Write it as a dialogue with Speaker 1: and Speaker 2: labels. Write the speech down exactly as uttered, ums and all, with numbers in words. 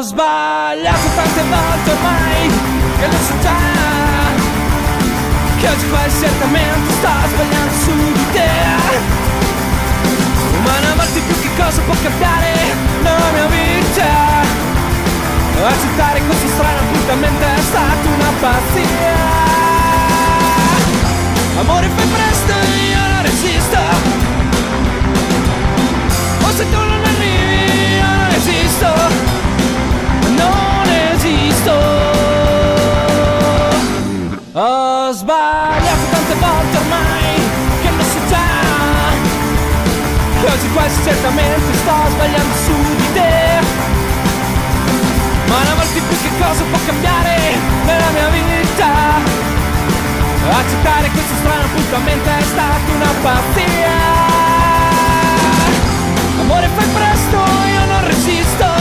Speaker 1: sbagliato tante volte ormai, che lo so già, che oggi qua certamente sto sbagliando su di te. Ma una volta in più che cosa può cambiare nella mia vita? Accettare questo strano appuntamento è stata una pazzia. Amore, fai presto, io non resisto. O se tu non arrivi io non esisto. Non esisto. Ho sbagliato tante volte ormai, che lo so già, che oggi quasi certamente sto sbagliando su di te. Ma una volta in più che cosa può cambiare nella mia vita? Accettare questo strano appuntamento è stata una pazzia. Amore, fai presto, io non resisto.